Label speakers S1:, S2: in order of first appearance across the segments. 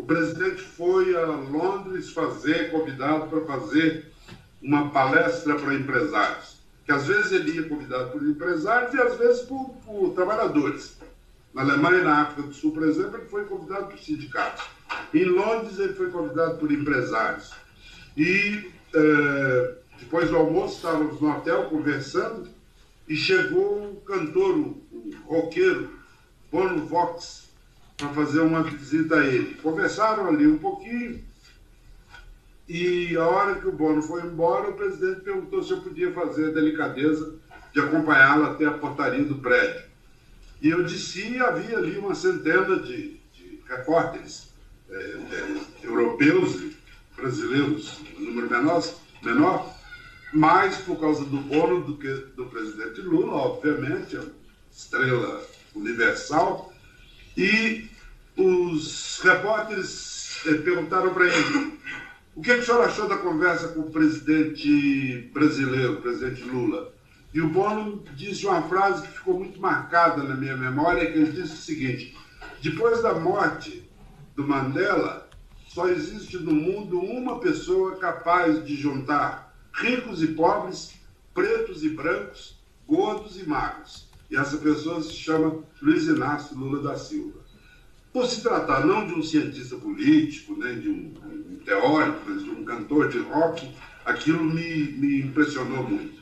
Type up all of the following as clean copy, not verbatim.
S1: o presidente foi a Londres convidado para fazer uma palestra para empresários. Que às vezes ele ia convidado por empresários e às vezes por trabalhadores. Na Alemanha e na África do Sul, por exemplo, ele foi convidado por sindicatos. Em Londres, ele foi convidado por empresários. E depois do almoço, estávamos no hotel conversando e chegou o cantor, o roqueiro, Bono Vox, para fazer uma visita a ele. Conversaram ali um pouquinho e a hora que o Bono foi embora, o presidente perguntou se eu podia fazer a delicadeza de acompanhá-lo até a portaria do prédio. E eu disse, havia ali uma centena de repórteres europeus e brasileiros, um número menor, mais por causa do Bono do que do presidente Lula, obviamente, estrela universal. E os repórteres perguntaram para ele, o que o senhor achou da conversa com o presidente brasileiro, o presidente Lula? E o Bono disse uma frase que ficou muito marcada na minha memória, que ele disse o seguinte, depois da morte do Mandela, só existe no mundo uma pessoa capaz de juntar ricos e pobres, pretos e brancos, gordos e magros. E essa pessoa se chama Luiz Inácio Lula da Silva. Por se tratar não de um cientista político, nem de um teórico, mas de um cantor de rock, aquilo me impressionou muito.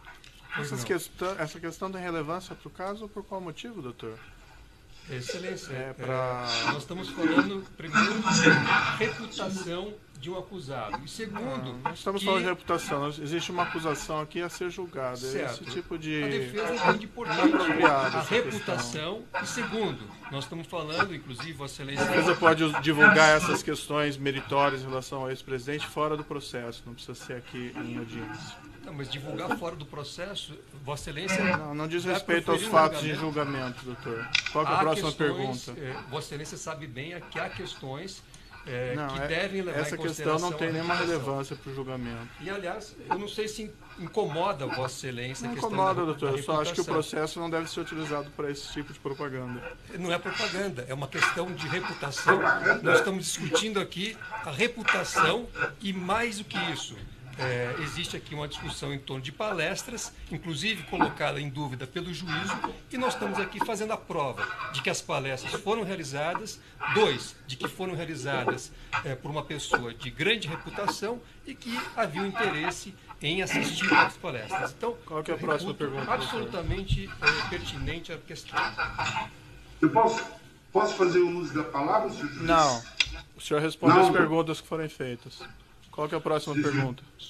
S2: Essa questão tem relevância para o caso ou por qual motivo, doutor?
S3: Excelência, nós estamos falando, primeiro, da reputação de um acusado. E segundo...
S2: Nós estamos falando de reputação, existe uma acusação aqui a ser julgada.
S3: Certo.
S2: Esse tipo de...
S3: A defesa entende importante a reputação. E segundo, nós estamos falando, inclusive, Vossa Excelência...
S2: A defesa pode divulgar essas questões meritórias em relação ao ex-presidente fora do processo, não precisa ser aqui em audiência.
S3: Não, mas divulgar fora do processo, Vossa Excelência...
S2: Não diz respeito aos fatos de julgamento, doutor. Qual que é a próxima pergunta?
S3: Vossa Excelência sabe bem que há questões
S2: que
S3: devem levar
S2: essa
S3: em
S2: questão
S3: consideração
S2: não tem nenhuma relevância para o julgamento.
S3: E, aliás, eu não sei se incomoda Vossa Excelência
S2: não
S3: a questão
S2: incomoda, doutor.
S3: da
S2: Eu só acho que o
S3: reputação.
S2: processo não deve ser utilizado para esse tipo de propaganda.
S3: Não é propaganda, é uma questão de reputação. Nós estamos discutindo aqui a reputação e, mais do que isso, existe aqui uma discussão em torno de palestras, inclusive colocada em dúvida pelo juízo, e nós estamos aqui fazendo a prova de que as palestras foram realizadas, de que foram realizadas por uma pessoa de grande reputação e que havia um interesse em assistir às palestras. Então,
S2: qual que é a próxima pergunta?
S3: Absolutamente pertinente a questão.
S1: Eu posso fazer o uso da palavra, senhor juiz?
S2: Não. O senhor responde as perguntas que forem feitas. Qual que é a próxima pergunta?